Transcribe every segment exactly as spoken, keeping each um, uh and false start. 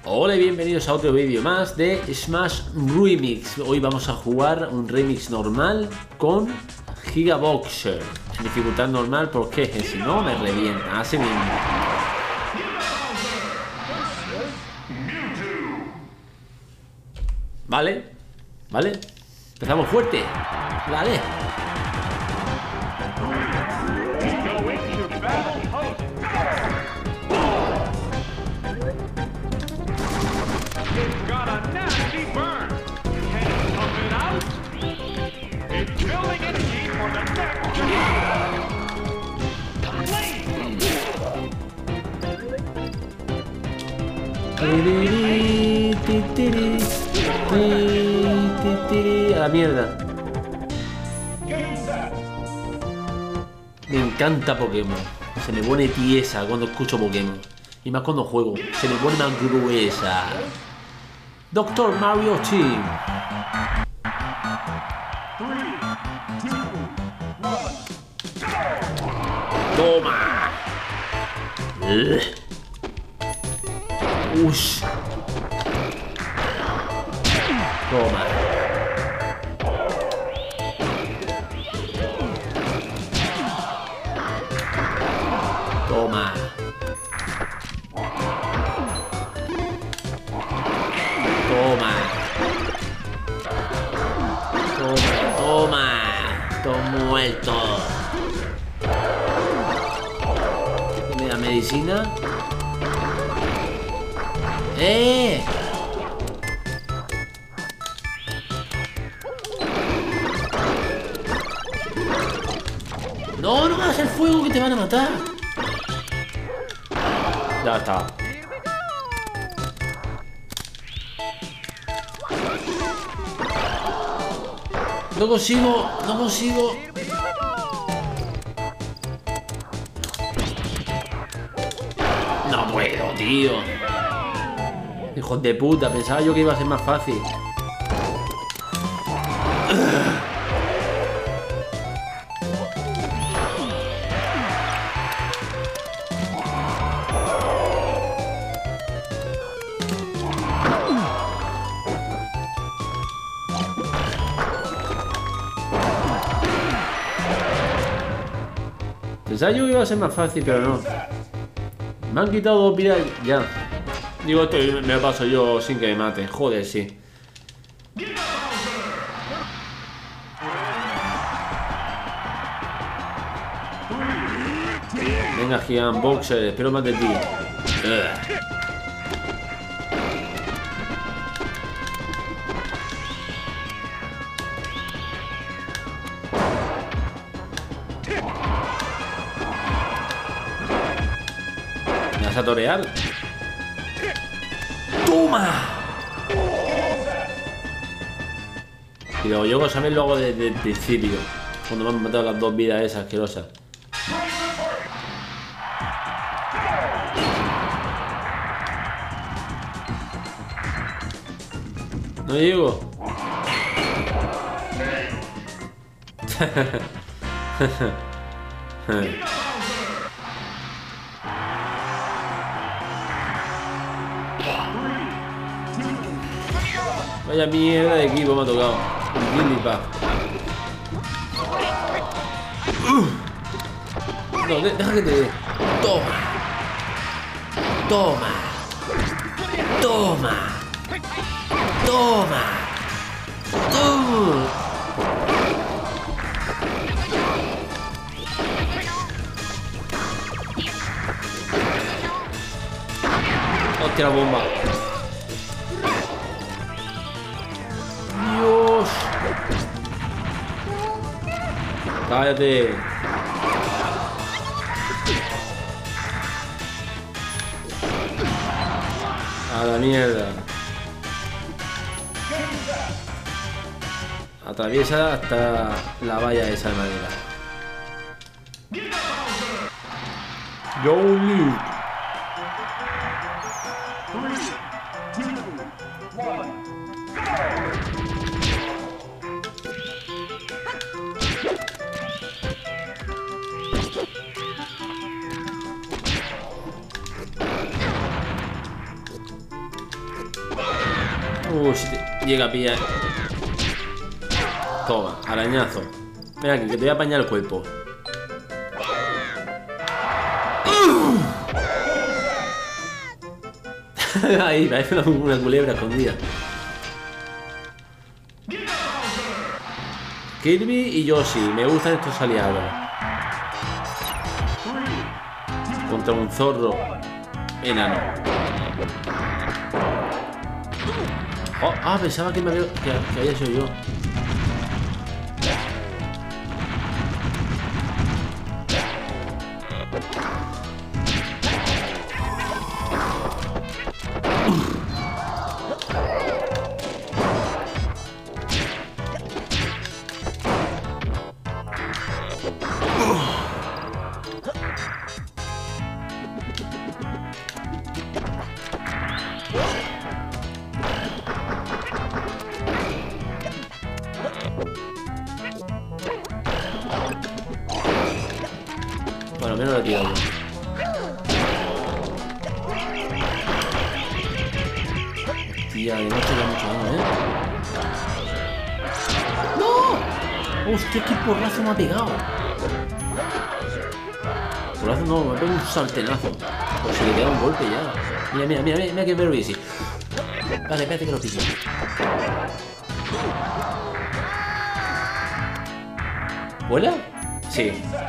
Hola y bienvenidos a otro vídeo más de Smash Remix. Hoy vamos a jugar un remix normal con Gigaboxer. En dificultad normal porque si no me revienta. Así mismo. Vale, vale. Empezamos fuerte. Vale. A la mierda. Me encanta Pokémon. Se me pone tiesa cuando escucho Pokémon. Y más cuando juego. Se me pone más gruesa. Doctor Mario Team. Toma. Ush. Toma. Toma. Toma. Toma, toma. Todo muerto. ¿Me da medicina? ¡Eh! No, no hagas el fuego que te van a matar. Ya está. No consigo, no consigo. No puedo, tío. Hijos de puta, pensaba yo que iba a ser más fácil. Pensaba yo que iba a ser más fácil, pero no. Me han quitado dos vidas ya. Digo, esto me paso yo sin que me mate. Joder, sí. Venga, Gigaboxer, espero más de ti. Ugh. ¿Me vas a torear? ¡Toma! Y luego yo, ¿sabes? Lo hago desde el principio. Cuando me han matado las dos vidas esas asquerosas. No llego. Vaya mierda de equipo me ha tocado. Uh. No, deja que te dé. Toma. Toma. Toma. Toma. Toma. Hostia, la bomba. Dios. Cállate. A la mierda. Atraviesa hasta la valla esa de madera. Yo live. Uh, si te llega a pillar. Toma, arañazo. Ven aquí, que te voy a apañar el cuerpo. Ahí, parece una, una culebra escondida. Kirby y Yoshi, me gustan estos aliados. Contra un zorro enano. Oh, ah, pensaba que, me había, que, que había sido yo. Bueno, al menos lo he tirado. Hostia, no estoy dando mucho daño, ¿eh? ¡No! ¡Hostia, qué porrazo me ha pegado! Porrazo no, me ha pegado un saltenazo. Pues se le queda un golpe ya. Mira, mira, mira, mira que very easy. Vale, espérate que lo pille. ¿Vuela? Sí.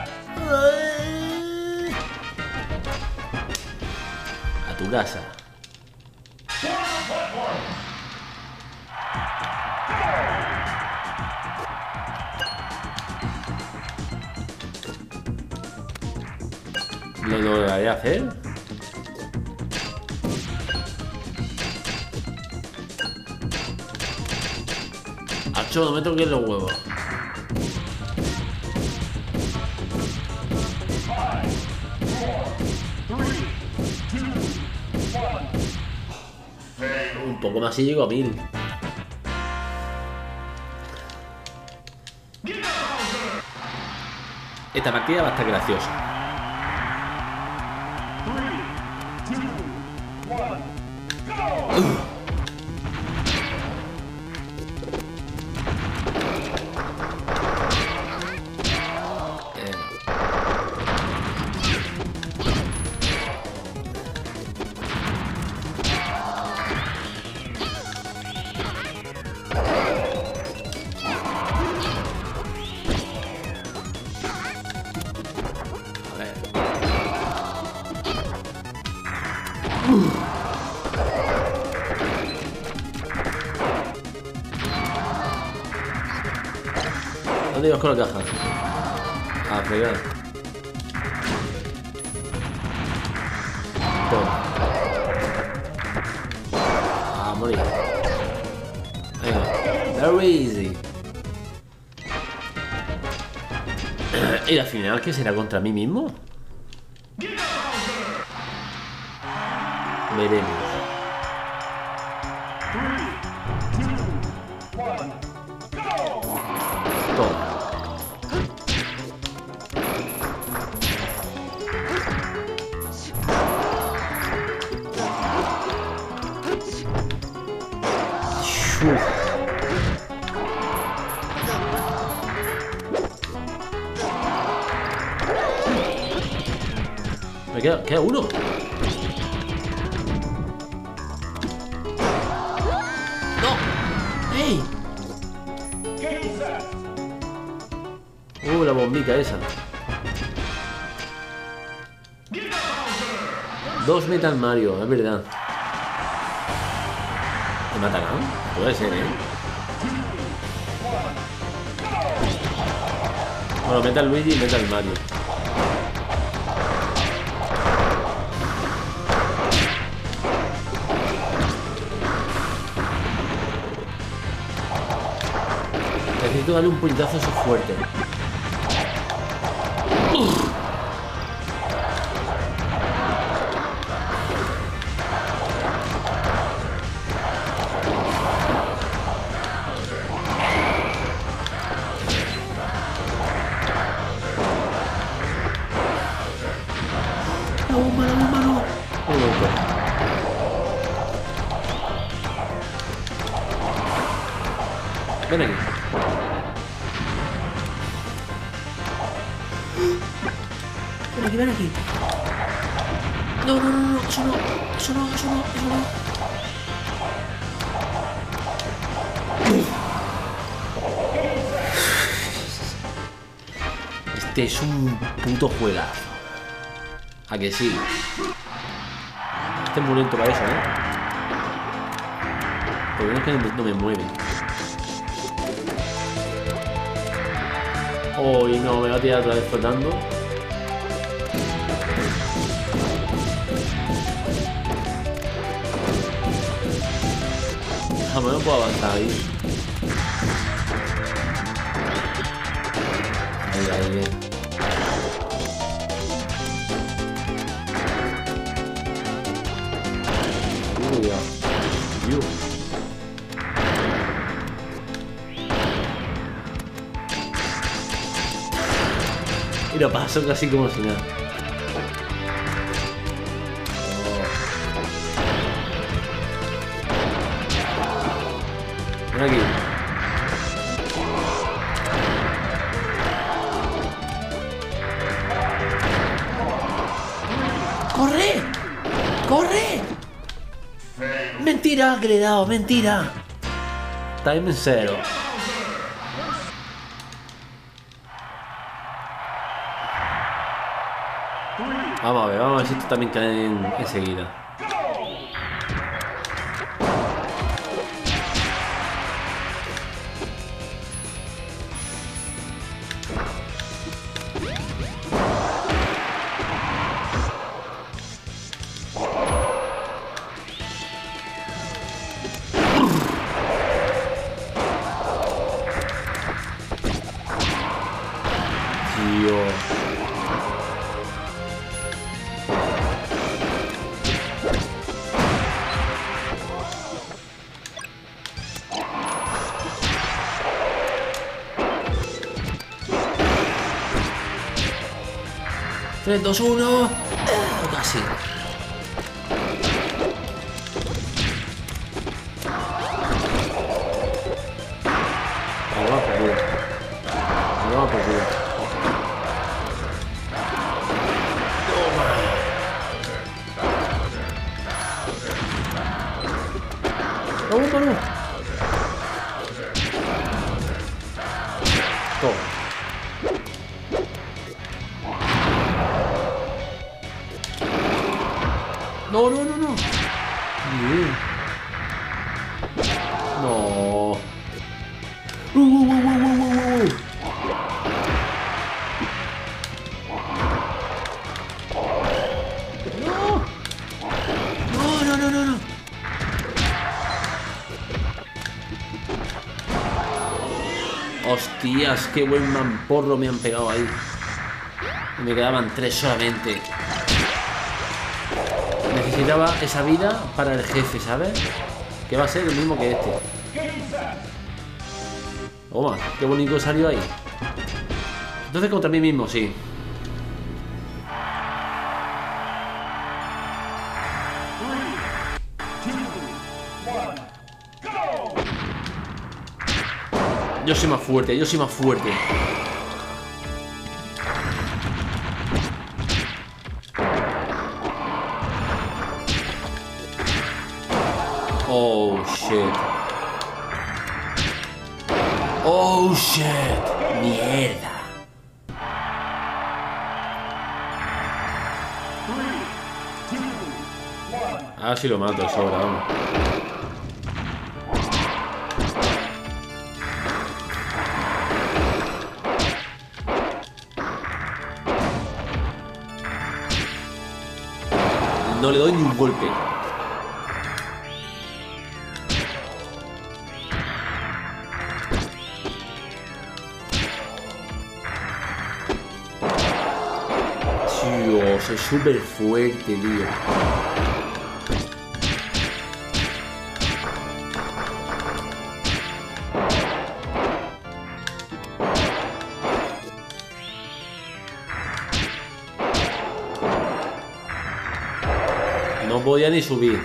A tu casa. ¿Lo lograré hacer? Acho, no me toques los huevos. Un poco más y llego a mil. Esta partida va a estar graciosa. Uh. ¿Dónde ibas con la caja? A fregar. Toma. A morir. Venga. Very easy. ¿Y la final qué será contra mí mismo? Veremos. Toma. Uf. Me queda, queda uno. ¡No! ¡Ey! Uh, la bombita esa. Dos Metal Mario, es verdad. ¿Me matarán? Puede ser, ¿eh? Bueno, Metal Luigi y Metal Mario. Necesito darle un puñetazo eso fuerte. ¡Uf! ¡La bomba, la bomba, no! Un golpe. Ven aquí, ven aquí. No, no, no, no, eso no, eso no, eso no, eso no. Este es un puto juegazo. ¿A que sí? Este es muy lento para eso, ¿eh? Lo bueno es que no me mueve. Oh, y no, me va a tirar otra vez flotando. Jamás no puedo avanzar ahí. Ahí, ahí, bien. Uy, ya. Dios. Y lo paso casi como si nada. Ven aquí. ¡Corre! ¡Corre! ¡Mentira que le he dado! ¡Mentira! Time cero. Vamos a ver, vamos a ver si esto también cae en, enseguida. Tío. tres, dos, uno. Casi. Ahora va por culo. Ahora va por culo. Toma. Toma, no. Toma. No, no, no, no. Bien. No. Uh, uh, uh, uh, uh, uh. No. No, no, no, no, no. Hostias, qué buen mamporro me han pegado ahí. Y me quedaban tres solamente. Necesitaba esa vida para el jefe, ¿sabes? Que va a ser el mismo que este. Toma, qué bonito salió ahí. Entonces contra mí mismo, sí. Yo soy más fuerte, yo soy más fuerte. Oh, shit. Oh, shit. Mierda. Ahora sí lo mato de sobra, vamos. No le doy ni un golpe. Tío, soy súper fuerte, tío. No podía ni subir.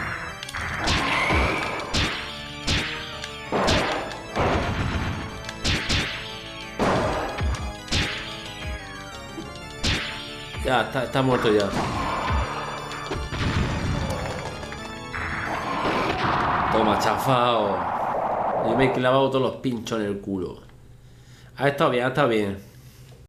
Ya, está, está muerto ya. Toma, chafao. Yo me he clavado todos los pinchos en el culo. Ha estado bien, ha estado bien.